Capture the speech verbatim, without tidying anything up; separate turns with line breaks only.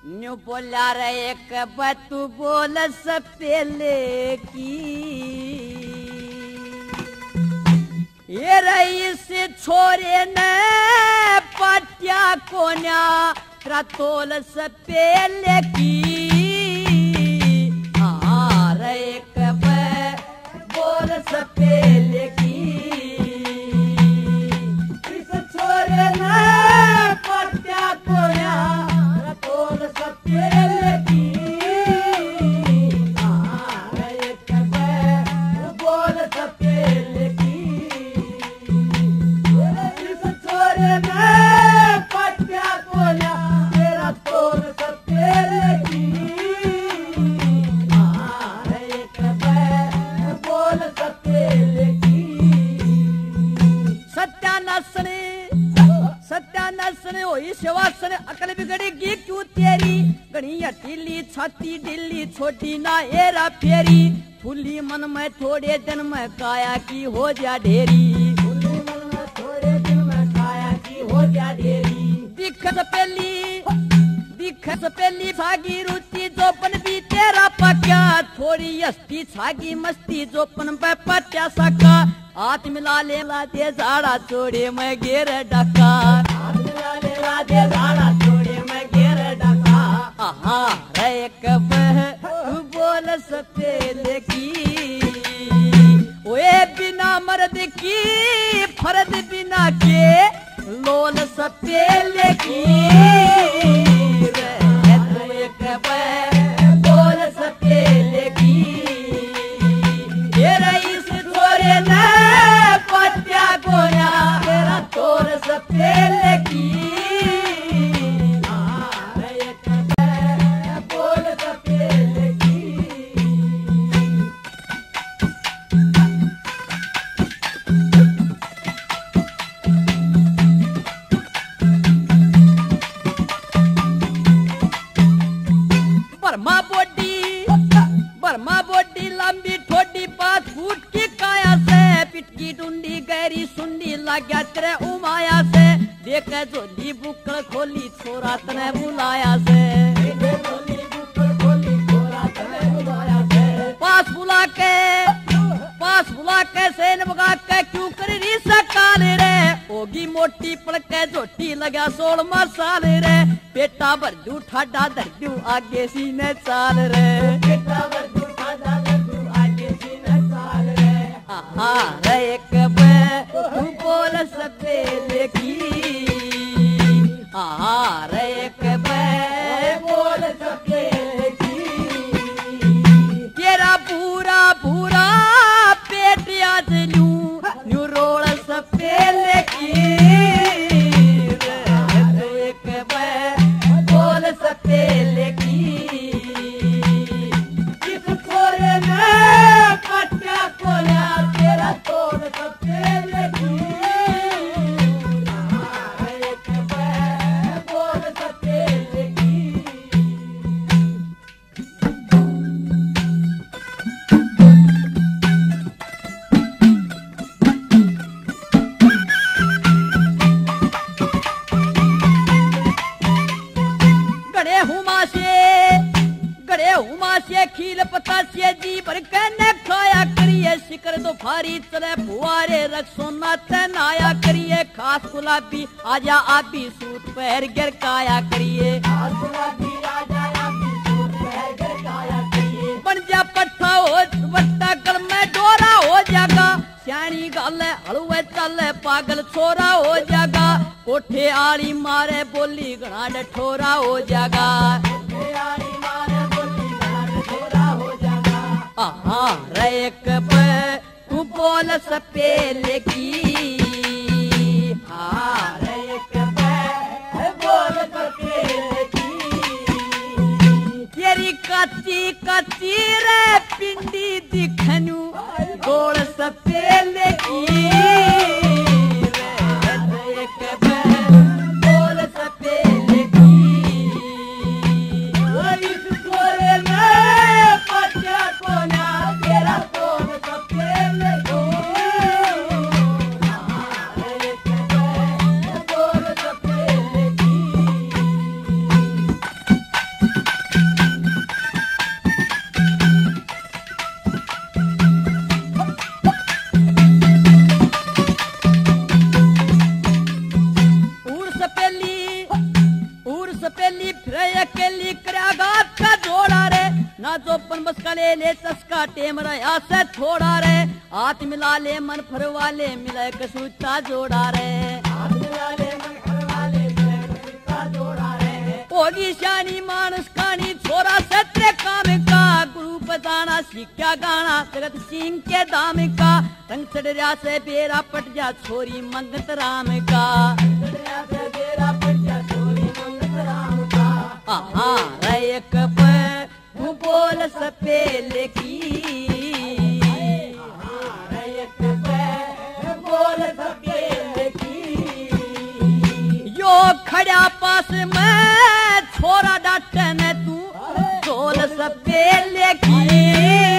new बोला रे एक बतू बोल सपेले की ये रईस छोरे ने पट्या कोन्या रतोल सपेले की हाँ रे एक बोल सपेले की इस छोरे ने पट्या कोन्या रतोल सपेले की हाँ रे एक बोल सपेले की इस छोरे ने पट्या कोन्या तेरा तोल सपेले की हाँ रे एक बोल सपेले की सत्यानाशने सत्यानाशने होई सेवासने अकल बिगड़ेगी क्यों तेरी गणी ढीली छाती ढीली छोटी ना एरा फेरी फूली मन में थोड़े दिन में काया की हो जा ढेरी फूली मन में थोड़े दिन में काया की हो जा ढेरी दिख सपेली दिख सपेली छागी रुचि जोपन भी तेरा पक्या थोड़ी हस्ती छागी मस्ती जोपन पे पट्या सका हाथ मिला ले ला दे झाड़ा छोड़े मैं घेर डका हाथ मिला ले ला दे झाड़ा छोड़े मैं घेर डका आहा रे एक तू बोल सपेले की ओए बिना मर्द की फर्द बिना के लोल सपेले की रे तू एक बोल सपेले की ये रईस छोरे ने पट्या कोन्या तेरा तोर सपेले की बोल सपेले की बर्मा बोडी बर्मा बोडी लंबी ठोडी पाँच फुट की काया से पिटकी डुंडी गहरी सुंडी लाग्या तेरे उमाया से देख जोली बुकड़ खोली छोरा तने बुलाया से पास बुला के पास बुला के सेन बगा के क्यों कर रही सकाल रे होगी मोटी पड़ के झोटी लगा सोल मसाले रे पेटा भरजू ठाडा धरजू आगे सीने चाल रे पेटा भरजू ठाडा धरजू आगे सीने चाल रे आहा रे एक तू बोल सपेले की आहा रे एक बोल सपेले की तेरा पूरा पूरा पेट आज न्यू न्यू रोल सपेले की एक बोल सपेले की इस छोरे ने पट्या कोन्या तेरा तोड़ सपेले की एक बोल सपेले की गड़े हुमा से गड़े हुमा से खील पता से जी भर कहने खाया करिए शिकर तो भारी चले फुआरे रख सोना तनाया करिए खास गुलाबी आजा आबी सूत पैर गिर काया करिए खास गुलाबी आजा आबी सूत पैर गिर काया करिए बन जा पट्टा हो वट्टा गल में डोरा हो जागा सियाणी गल हलवे चल पागल छोरा हो जागा कोठे आली मारे बोली घना डठोरा हो जागा कोठे आली मारे बोली घना डठोरा हो जागा आहा रे एक तू बोल सपेले की हाँ रे एक बोल सपेले की तेरी कच्ची कच्ची रे पिंडी दिखनू गोल सपेले की बोल सपेले की इस छोरे ने पट्या कोन्या तेरा तोड़ सपेले की बोल सपेले की फिर अकेली करागा का जोड़ा रे ना जो पन बस का ले ले चस्का टेम रहा से थोड़ा रे हाथ मिला ले मन फरवा ले मिला कसूता जोड़ा रे हाथ मिला ले मन फरवा ले मिला कसूता जोड़ा रे होगी शानी मानस खानी छोरा सत्रे काम का गुरु बताना सीखा गाना जगत सिंह के दाम का रंग चढ़िया से बेरा पट जा छोरी मंगत राम का चढ़िया से बेरा पट जा छोरी मंगत राम का आहा रैक पे तू बोल सपेले की आहा रैक पे बोल सपेले की यो खड़ा पास में छोरा डाटन तू बोल सपेले की